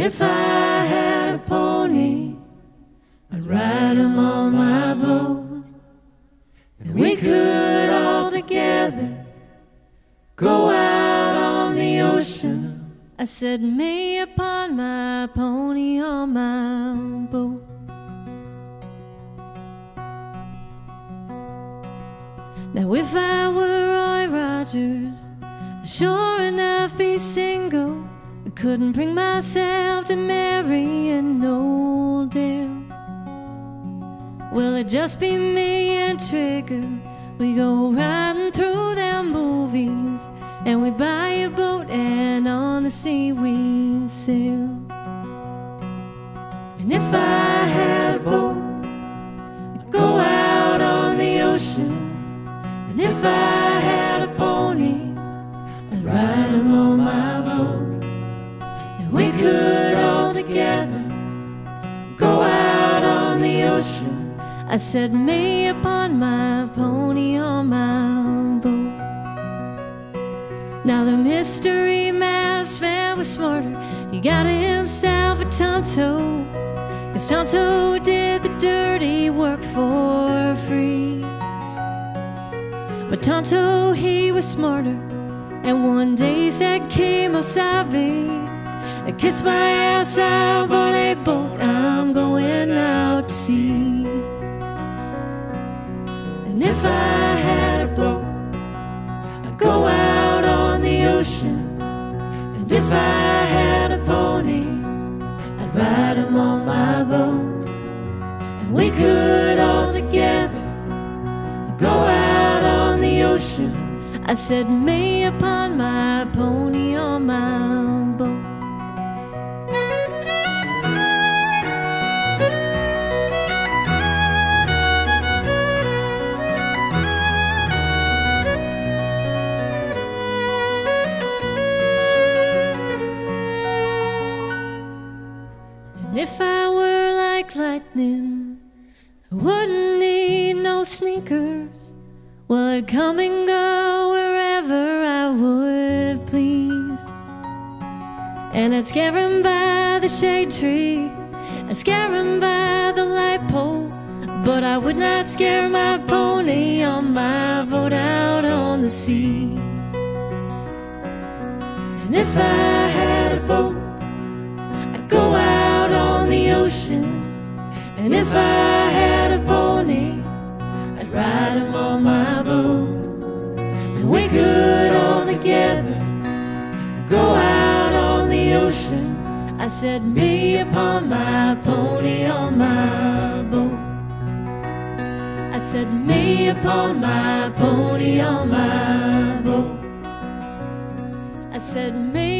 if I had a pony, I'd ride him on my boat, and we could all together go out on the ocean. I said, me upon my pony on my boat. Now if I were Roy Rogers, I'd sure enough be single. I couldn't bring myself to marry an old dear. Well, it'd just be me and Trigger. We go riding through them movies, and we buy a boat, and on the sea we sail. And if I had a boat, I'd go out on the ocean. And if I had a pony, I'd ride him on my boat, and we could all together go out on the ocean. I said, me upon my pony on my boat. Now the mystery masked man was smarter. He got himself a Tonto, 'cause Tonto did the dirty work for free. But Tonto, he was smarter, and one day he said, Kimo Sabe, and kiss my ass out on a boat, I'm going out to sea. And if I had a boat, I'd go out on the ocean. And if I had a pony, I'd ride him on my boat, and we could all together go out on the ocean. I said, me upon my pony on my boat. And if I were like lightning, I wouldn't need no sneakers. Well, I'd come and go wherever I would please. And I'd scare him by the shade tree, I'd scare him by the light pole, but I would not scare my pony on my boat out on the sea. And if I had a boat, I'd go out on the ocean. And if I had a pony, I'd ride him on my boat, and we could all together go out on the ocean. I said, me upon my pony on my boat. I said, me upon my pony on my boat. I said, me